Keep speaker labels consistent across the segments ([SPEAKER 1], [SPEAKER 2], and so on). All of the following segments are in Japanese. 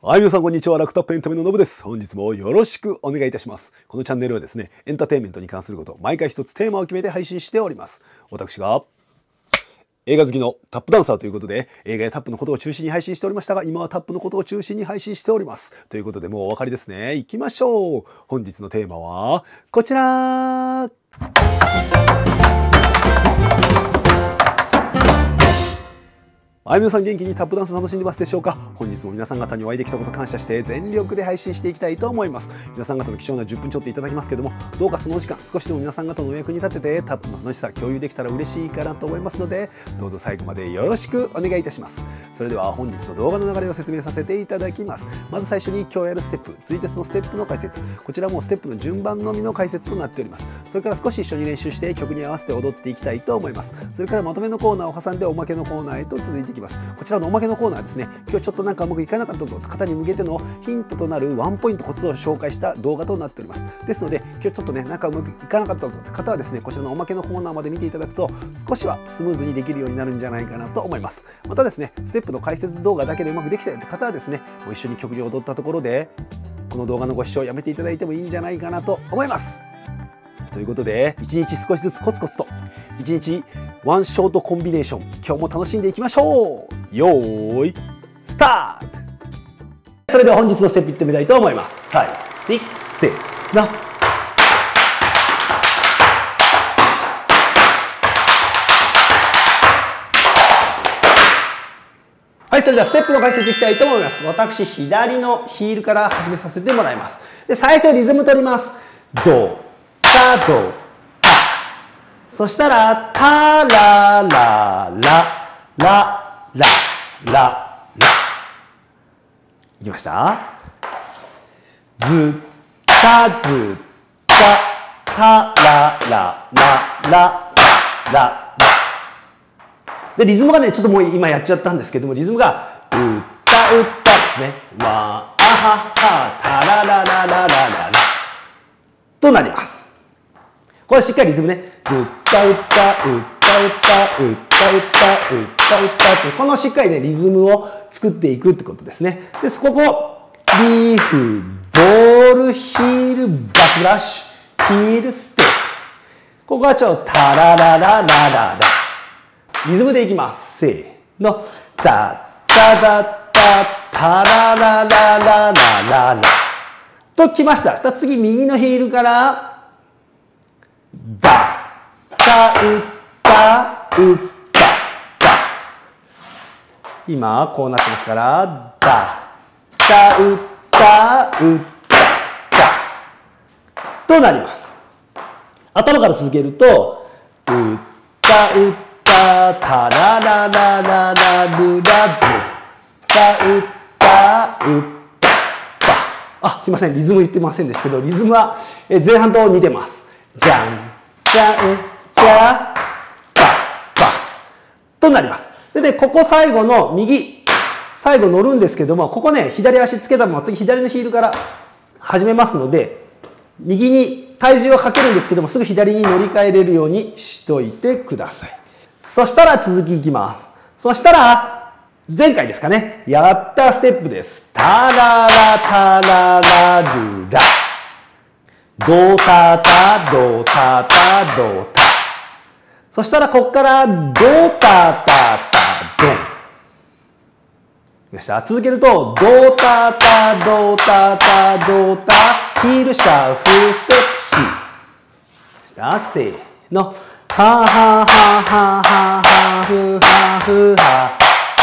[SPEAKER 1] はい、皆さんこんにちは。ラクタップエンタメのノブです。本日もよろしくお願いいたします。このチャンネルはですね、エンターテインメントに関すること、毎回一つテーマを決めて配信しております。私が映画好きのタップダンサーということで、映画やタップのことを中心に配信しておりましたが、今はタップのことを中心に配信しております。ということで、もうお分かりですね。行きましょう。本日のテーマはこちら。はい、皆さん元気にタップダンス楽しんでますでしょうか。本日も皆さん方にお会いできたこと感謝して全力で配信していきたいと思います。皆さん方の貴重な10分ちょっといただきますけども、どうかそのお時間少しでも皆さん方のお役に立ててタップの楽しさ共有できたら嬉しいかなと思いますので、どうぞ最後までよろしくお願いいたします。それでは本日の動画の流れを説明させていただきます。まず最初に今日やるステップ、続いてそのステップの解説、こちらもステップの順番のみの解説となっております。それから少し一緒に練習して曲に合わせて踊っていきたいと思います。それからまとめのコーナーを挟んでおまけのコーナーへと続いていきます。こちらのおまけのコーナーですね、今日ちょっとなんかうまくいかなかったぞと方に向けてのヒントとなるワンポイントコツを紹介した動画となっております。ですので今日ちょっとねなんかうまくいかなかったぞという方はですね、こちらのおまけのコーナーまで見ていただくと少しはスムーズにできるようになるんじゃないかなと思います。またですね、ステップの解説動画だけでうまくできたよという方はですね、もう一緒に曲に踊ったところでこの動画のご視聴をやめていただいてもいいんじゃないかなと思います。ということで、1日少しずつコツコツと1日ワンショートコンビネーション、今日も楽しんでいきましょう。よーいスタート。それでは本日のステップいってみたいと思います。はい、6、せーの。はい、それではステップの解説いきたいと思います。私、左のヒールから始めさせてもらいます。で、最初リズム取ります。ド、タ、ド、タ。そしたら、タ、ラ、ラ、ラ、ラ、ラ、ラ。いきました。ズタズタタララララララ。でリズムがねちょっともう今やっちゃったんですけども、リズムがうたうたですね。わあははタラララララララとなります。これしっかりリズムね。うたうたうたうたうたうたうたうたってこのしっかりねリズムを作っていくってことですね。でここリーフボールヒールバックラッシュヒールステップ、ここはちょっとタララララララリズムでいきます。せーのタタタタタラララララララときました。そしたら次右のヒールからダタウタウタダ、今こうなってますからダタウタウタダとなります。頭から続けるとうたうたタラララララルラズタウタウタダ。すいません、リズム言ってませんでしたけど、リズムは前半と似てます。じゃんじゃんじゃババとなります。でね、ここ最後の右最後乗るんですけども、ここね左足つけたまま次左のヒールから始めますので、右に体重をかけるんですけども、すぐ左に乗り換えれるようにしといてください。そしたら続きいきます。そしたら前回ですかね、やったステップです。タララタララルラドタタドタタドタ。そしたらここからドタタタドン。でした。続けるとドタタドタタドタヒールシャッフルステップヒールでした。せーのははははははふはふは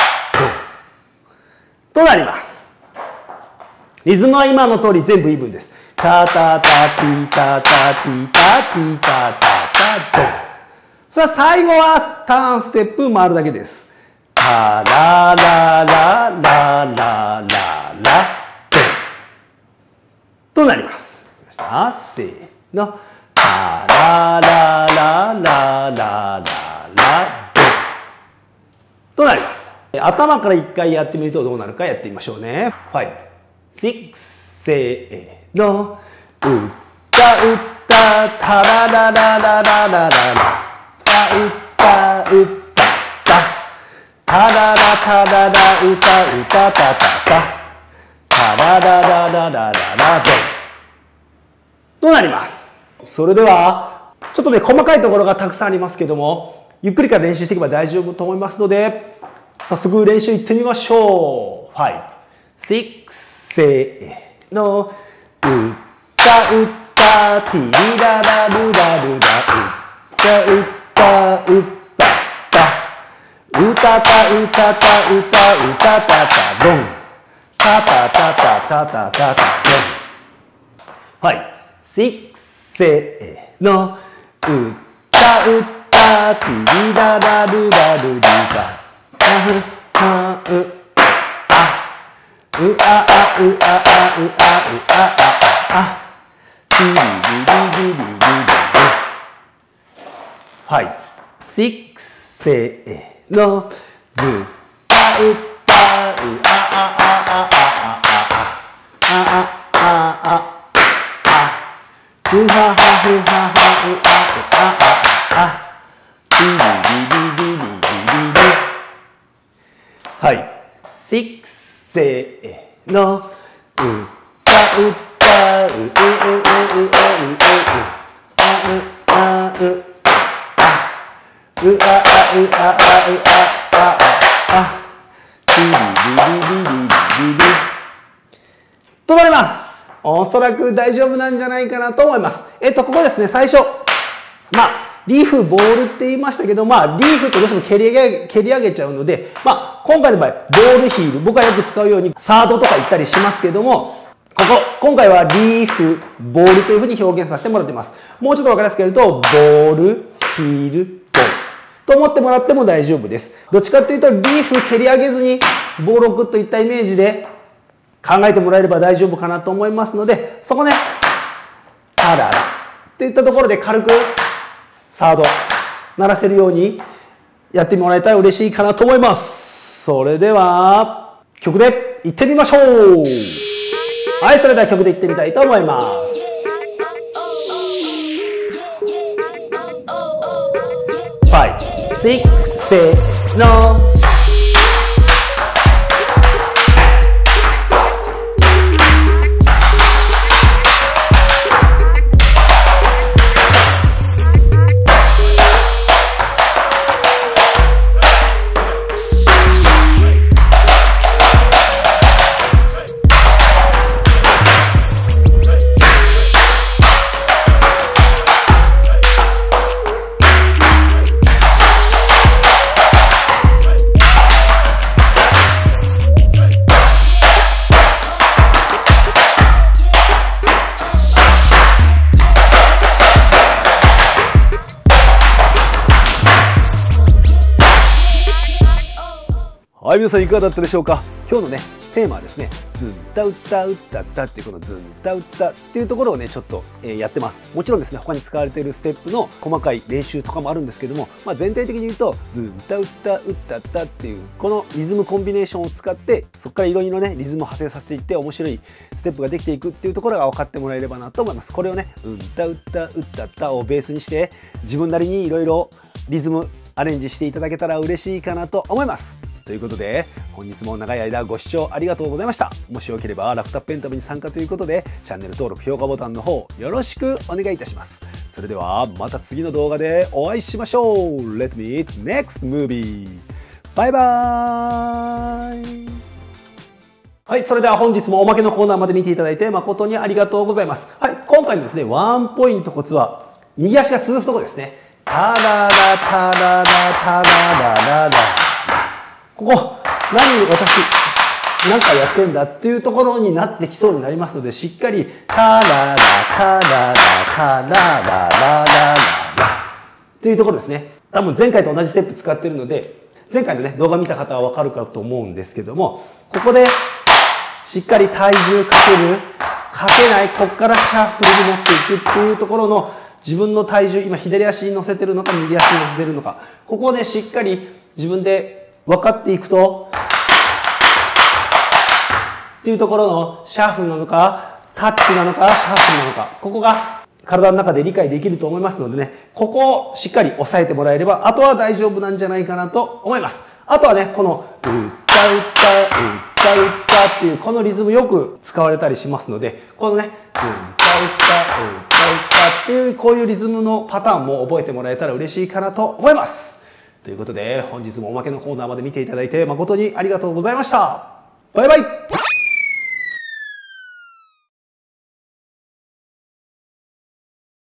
[SPEAKER 1] となります。リズムは今の通り全部イーブンです。タタタティタタティタティタタタドン。それは最後はターンステップ回るだけです。タラララララララドンとなります。せーのタラララララララドンとなります。頭から一回やってみるとどうなるかやってみましょうね。5、6、せーの。うったうったタララララララララうったうったタララタララうたうたたたたタタラララララララドンとなります。それでは、ちょっとね、細かいところがたくさんありますけども、ゆっくりから練習していけば大丈夫と思いますので、早速練習いってみましょう。5、6、せーの。うったうったティリララルラルラ。うったうったうったた。うたたうたたうたうたたたドン。たたたたたたたたドン。はい。6、せーの。うったうったティリララルラルルラ。うあうあうあうあうあああリリリリリリリリはい。6、せーの。ずたうたうあああああああああふははふははうあうああリリリリリリリリはい。6、せーの。うたうたうううううううあうあうあうああうああうああリリリリリリリリとなります。おそらく大丈夫なんじゃないかなと思います。ここですね、最初。リーフ、ボールって言いましたけど、リーフってどうしても蹴り上げちゃうので、今回の場合、ボールヒール、僕がよく使うように、サードとか言ったりしますけども、今回はリーフ、ボールというふうに表現させてもらっています。もうちょっとわかりやすくやると、ボール、ヒール、ボールと思ってもらっても大丈夫です。どっちかっていうと、リーフ蹴り上げずに、ボールをグッといったイメージで考えてもらえれば大丈夫かなと思いますので、そこね、タララっていったところで軽く、サード鳴らせるようにやってもらえたら嬉しいかなと思います。それでは曲でいってみましょう。はい、それでは曲でいってみたいと思います。5、6、せーの。はい、皆さんいかがだったでしょうか。今日のね、テーマはですね、ズンタウッタウッタッタっていうこのズンタウッタっていうところをね、ちょっとやってます。もちろんですね、他に使われているステップの細かい練習とかもあるんですけども、全体的に言うと、ズンタウッタウッタッタっていう、このリズムコンビネーションを使って、そこからいろいろね、リズムを派生させていって、面白いステップができていくっていうところが分かってもらえればなと思います。これをね、ズンタウッタウッタッタをベースにして、自分なりにいろいろリズムアレンジしていただけたら嬉しいかなと思います。ということで、本日も長い間ご視聴ありがとうございました。もしよければラフターペンタブに参加ということで、チャンネル登録、評価ボタンの方よろしくお願いいたします。それではまた次の動画でお会いしましょう。Let me eat next movie. バイバーイ。はい、それでは本日もおまけのコーナーまで見ていただいて誠にありがとうございます。はい、今回のですね、ワンポイントコツは、右足が続くところですね。タララタララタララララ。ここ、私、なんかやってんだっていうところになってきそうになりますので、しっかり、タララタララタラララララっていうところですね。多分前回と同じステップ使ってるので、前回のね、動画見た方はわかるかと思うんですけども、ここで、しっかり体重かける、かけない、ここからシャッフルに持っていくっていうところの、自分の体重、今左足に乗せてるのか、右足に乗せてるのか、ここでしっかり自分で分かっていくと、っていうところのシャッフルなのか、タッチなのか、シャッフルなのか、ここが体の中で理解できると思いますのでね、ここをしっかり押さえてもらえれば、あとは大丈夫なんじゃないかなと思います。あとはね、この、うったうった、うったうった、 っていうこのリズムよく使われたりしますので、このね、ズンタウタウタっていうこういうリズムのパターンも覚えてもらえたら嬉しいかなと思います。ということで本日もおまけのコーナーまで見ていただいて誠にありがとうございました。バイバイ。